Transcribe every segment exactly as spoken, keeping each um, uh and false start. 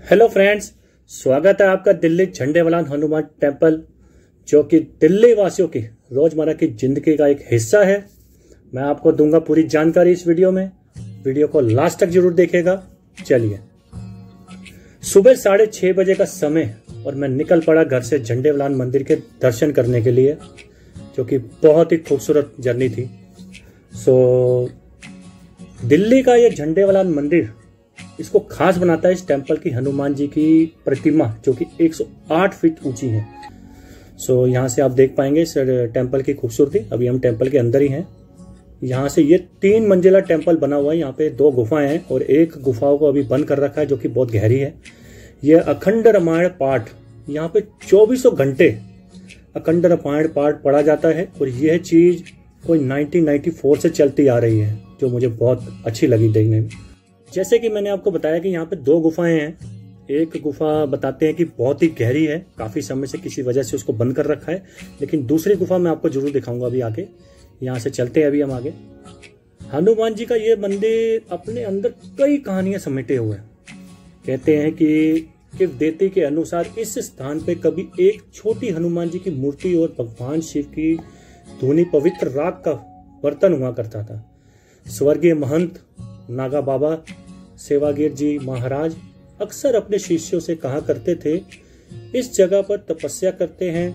Hello friends, स्वागत है आपका दिल्ली झंडेवालान हनुमान टेम्पल, जो कि दिल्ली वासियों की रोजमर्रा की जिंदगी का एक हिस्सा है। मैं आपको दूंगा पूरी जानकारी इस वीडियो में। वीडियो को लास्ट तक जरूर देखिएगा। चलिए, सुबह साढ़े छह बजे का समय और मैं निकल पड़ा घर से झंडेवालान मंदिर के दर्शन करने के लिए, जो कि बहुत ही खूबसूरत जर्नी थी। सो दिल्ली का ये झंडेवालान मंदिर, इसको खास बनाता है इस टेम्पल की हनुमान जी की प्रतिमा, जो कि एक सौ आठ फीट ऊंची है। सो यहाँ से आप देख पाएंगे इस टेम्पल की खूबसूरती। अभी हम टेम्पल के अंदर ही हैं। यहाँ से ये तीन मंजिला टेम्पल बना हुआ है। यहाँ पे दो गुफाएं हैं और एक गुफाओं को अभी बंद कर रखा है, जो कि बहुत गहरी है। ये अखंड रामायण पाठ, यहाँ पे चौबीसों घंटे अखंड रामायण पाठ पढ़ा जाता है और यह चीज कोई नाइनटीन नाइंटी फोर से चलती आ रही है, जो मुझे बहुत अच्छी लगी देखने में। जैसे कि मैंने आपको बताया कि यहाँ पे दो गुफाएं हैं। एक गुफा बताते हैं कि बहुत ही गहरी है, काफी समय से किसी वजह से उसको बंद कर रखा है, लेकिन दूसरी गुफा मैं आपको जरूर दिखाऊंगा अभी आगे। यहाँ से चलते हैं अभी हम आगे। हनुमान जी का ये मंदिर अपने अंदर कई कहानियां समेटे हुए हैं। कहते हैं कि किंवदंती के अनुसार इस स्थान पे कभी एक छोटी हनुमान जी की मूर्ति और भगवान शिव की धुनी पवित्र राग का बर्तन हुआ करता था। स्वर्गीय महंत नागा बाबा सेवागीर जी महाराज अक्सर अपने शिष्यों से कहा करते थे, इस जगह पर तपस्या करते हैं।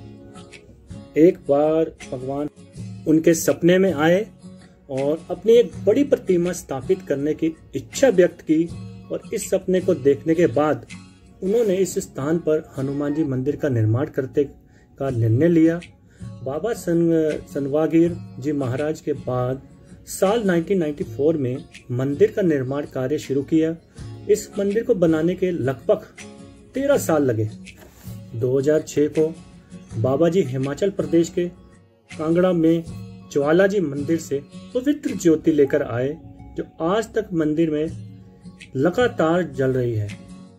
एक बार भगवान उनके सपने में आए और अपनी एक बड़ी प्रतिमा स्थापित करने की इच्छा व्यक्त की, और इस सपने को देखने के बाद उन्होंने इस स्थान पर हनुमान जी मंदिर का निर्माण करने का निर्णय लिया। बाबा सेवागीर जी महाराज के बाद साल नाइनटीन नाइंटी फोर में मंदिर का निर्माण कार्य शुरू किया। इस मंदिर को बनाने के लगभग तेरह साल लगे। दो हज़ार छह को बाबा जी हिमाचल प्रदेश के कांगड़ा में ज्वालाजी मंदिर से पवित्र ज्योति लेकर आए, जो आज तक मंदिर में लगातार जल रही है।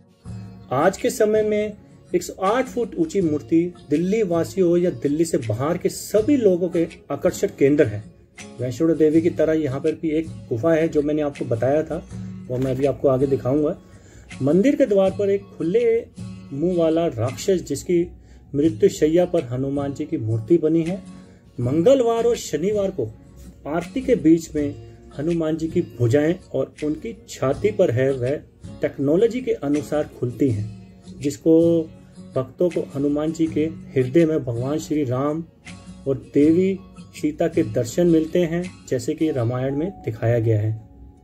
आज के समय में एक सौ आठ फुट ऊंची मूर्ति दिल्ली वासियों या दिल्ली से बाहर के सभी लोगों के आकर्षण केंद्र है। वैष्णो देवी की तरह यहाँ पर भी एक गुफा है, जो मैंने आपको बताया था, वो मैं अभी आपको आगे दिखाऊंगा। मंदिर के द्वार पर एक खुले मुंह वाला राक्षस, जिसकी मृत्यु शैया पर हनुमान जी की मूर्ति बनी है। मंगलवार और शनिवार को आरती के बीच में हनुमान जी की भुजाएं और उनकी छाती पर है वह टेक्नोलॉजी के अनुसार खुलती हैं, जिसको भक्तों को हनुमान जी के हृदय में भगवान श्री राम और देवी सीता के दर्शन मिलते हैं, जैसे कि रामायण में दिखाया गया है।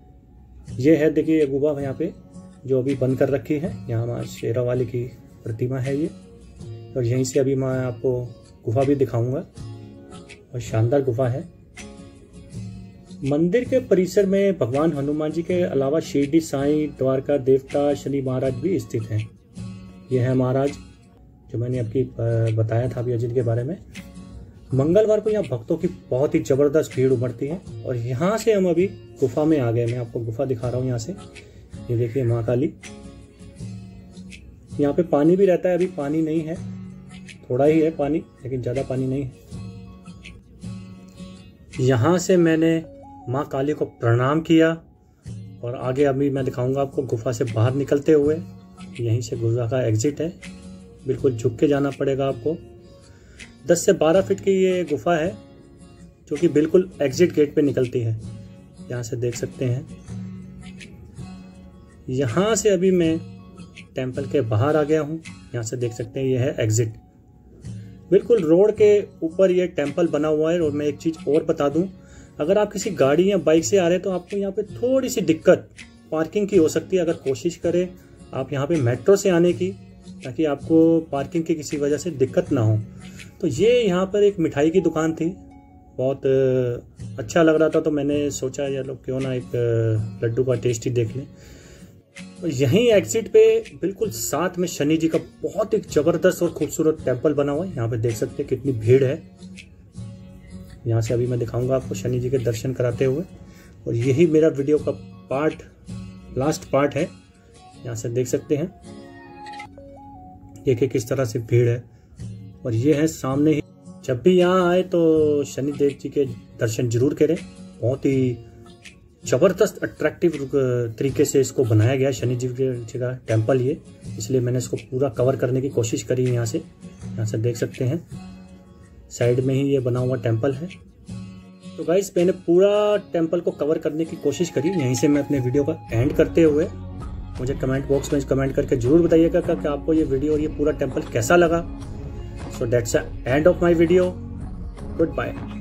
यह है, देखिए, गुफा यहाँ पे जो अभी बंद कर रखी है। यहाँ माँ शेरावाली की प्रतिमा है ये, और यहीं से अभी मैं आपको गुफा भी दिखाऊंगा, और शानदार गुफा है। मंदिर के परिसर में भगवान हनुमान जी के अलावा शिरडी साईं, द्वारका देवता, शनि महाराज भी स्थित हैं। यह है महाराज जो मैंने आपकी बताया था अभी अजित के बारे में। मंगलवार को यहाँ भक्तों की बहुत ही जबरदस्त भीड़ उमड़ती है, और यहाँ से हम अभी गुफा में आ गए। मैं आपको गुफा दिखा रहा हूँ यहाँ से। ये देखिए माँ काली। यहाँ पे पानी भी रहता है, अभी पानी नहीं है, थोड़ा ही है पानी, लेकिन ज्यादा पानी नहीं है। यहाँ से मैंने माँ काली को प्रणाम किया, और आगे अभी मैं दिखाऊंगा आपको गुफा से बाहर निकलते हुए। यहीं से गुफा का एग्जिट है, बिल्कुल झुक के जाना पड़ेगा आपको। दस से बारह फीट की ये गुफा है, जो कि बिल्कुल एग्जिट गेट पे निकलती है। यहाँ से देख सकते हैं। यहाँ से अभी मैं टेंपल के बाहर आ गया हूँ। यहाँ से देख सकते हैं ये है एग्जिट। बिल्कुल रोड के ऊपर ये टेंपल बना हुआ है। और मैं एक चीज और बता दूं, अगर आप किसी गाड़ी या बाइक से आ रहे हैं तो आपको यहाँ पे थोड़ी सी दिक्कत पार्किंग की हो सकती है। अगर कोशिश करें आप यहाँ पे मेट्रो से आने की, ताकि आपको पार्किंग की किसी वजह से दिक्कत ना हो। तो ये यहाँ पर एक मिठाई की दुकान थी, बहुत अच्छा लग रहा था, तो मैंने सोचा यार लोग क्यों ना एक लड्डू का टेस्ट ही देख लें। तो यहीं एग्जिट पे बिल्कुल साथ में शनि जी का बहुत एक जबरदस्त और खूबसूरत टेम्पल बना हुआ है। यहाँ पे देख सकते हैं कितनी भीड़ है। यहाँ से अभी मैं दिखाऊंगा आपको शनि जी के दर्शन कराते हुए, और यही मेरा वीडियो का पार्ट लास्ट पार्ट है। यहाँ से देख सकते हैं देखिए किस तरह से भीड़ है, और ये है सामने ही। जब भी यहाँ आए तो शनिदेव जी के दर्शन जरूर करें, बहुत ही ज़बरदस्त अट्रैक्टिव तरीके से इसको बनाया गया, शनि जी का टेम्पल ये, इसलिए मैंने इसको पूरा कवर करने की कोशिश करी है। यहाँ से यहाँ से देख सकते हैं साइड में ही ये बना हुआ टेम्पल है। तो गाइस मैंने पूरा टेम्पल को कवर करने की कोशिश करी। यहीं से मैं अपने वीडियो का एंड करते हुए मुझे कमेंट बॉक्स में कमेंट करके जरूर बताइएगा कि आपको ये वीडियो और ये पूरा टेम्पल कैसा लगा। So that's the end of my video. Good bye.